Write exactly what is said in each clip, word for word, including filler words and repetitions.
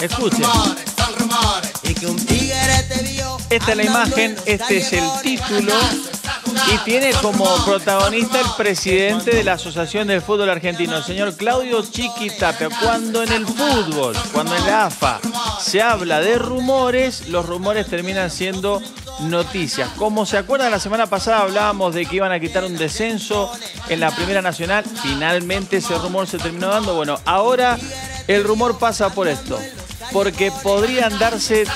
Escuchen. Esta es la imagen, este es el título y tiene como protagonista el presidente de la Asociación del Fútbol Argentino, el señor Claudio Chiqui Tapia. Cuando en el fútbol, cuando en la A F A se habla de rumores, los rumores terminan siendo noticias. Como se acuerdan, la semana pasada hablábamos de que iban a quitar un descenso en la Primera Nacional. Finalmente ese rumor se terminó dando. Bueno, ahora el rumor pasa por esto, porque podrían darse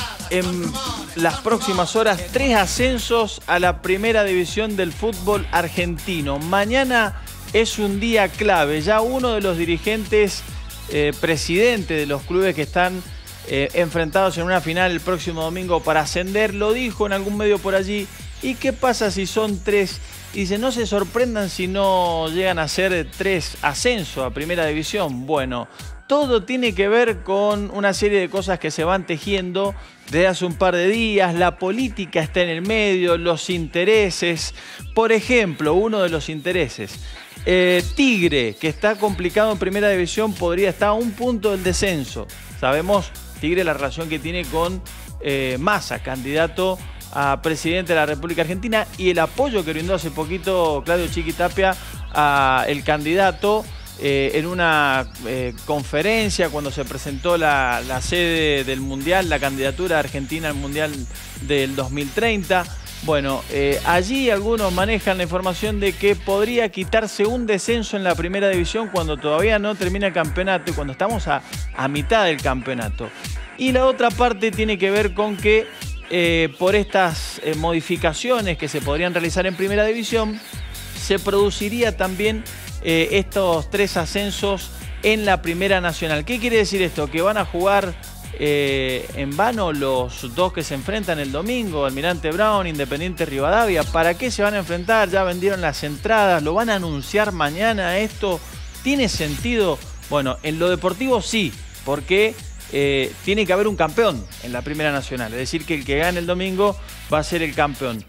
en las próximas horas tres ascensos a la Primera División del fútbol argentino. Mañana es un día clave. Ya uno de los dirigentes, eh, presidente de los clubes que están eh, enfrentados en una final el próximo domingo para ascender, lo dijo en algún medio por allí. ¿Y qué pasa si son tres? Y dice, no se sorprendan si no llegan a ser tres ascensos a Primera División. Bueno, todo tiene que ver con una serie de cosas que se van tejiendo desde hace un par de días. La política está en el medio, los intereses. Por ejemplo, uno de los intereses. Eh, Tigre, que está complicado en Primera División, podría estar a un punto del descenso. Sabemos, Tigre, la relación que tiene con eh, Massa, candidato a presidente de la República Argentina, y el apoyo que brindó hace poquito Claudio Chiqui Tapia al candidato. Eh, en una eh, conferencia cuando se presentó la, la sede del Mundial, la candidatura argentina al Mundial del dos mil treinta. Bueno, eh, allí algunos manejan la información de que podría quitarse un descenso en la Primera División cuando todavía no termina el campeonato y cuando estamos a, a mitad del campeonato. Y la otra parte tiene que ver con que eh, por estas eh, modificaciones que se podrían realizar en Primera División, se produciría también Eh, estos tres ascensos en la Primera Nacional. ¿Qué quiere decir esto? Que van a jugar eh, en vano los dos que se enfrentan el domingo, Almirante Brown, Independiente Rivadavia. ¿Para qué se van a enfrentar? Ya vendieron las entradas, ¿lo van a anunciar mañana esto? ¿Tiene sentido? Bueno, en lo deportivo sí, porque eh, tiene que haber un campeón en la Primera Nacional. Es decir, que el que gane el domingo va a ser el campeón.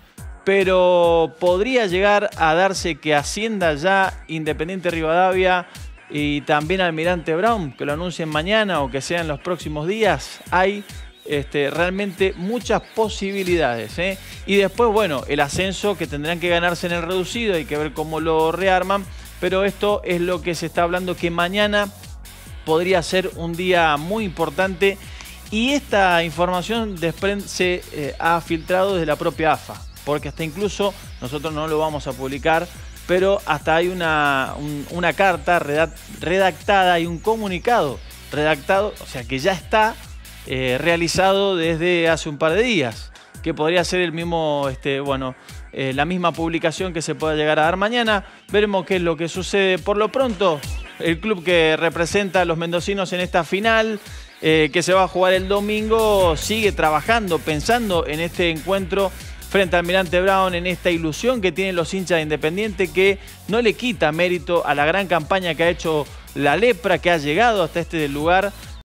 Pero podría llegar a darse que ascienda ya Independiente Rivadavia y también Almirante Brown, que lo anuncien mañana o que sea en los próximos días. Hay este, realmente muchas posibilidades, ¿eh? Y después, bueno, el ascenso que tendrán que ganarse en el reducido, hay que ver cómo lo rearman, pero esto es lo que se está hablando, que mañana podría ser un día muy importante y esta información desprende, se eh, ha filtrado desde la propia A F A. Porque hasta incluso, nosotros no lo vamos a publicar, pero hasta hay una, un, una carta redactada y un comunicado redactado, o sea que ya está eh, realizado desde hace un par de días, que podría ser el mismo, este, bueno, eh, la misma publicación que se pueda llegar a dar mañana. Veremos qué es lo que sucede. Por lo pronto, el club que representa a los mendocinos en esta final, eh, que se va a jugar el domingo, sigue trabajando, pensando en este encuentro frente a Almirante Brown, en esta ilusión que tienen los hinchas de Independiente, que no le quita mérito a la gran campaña que ha hecho la Lepra, que ha llegado hasta este lugar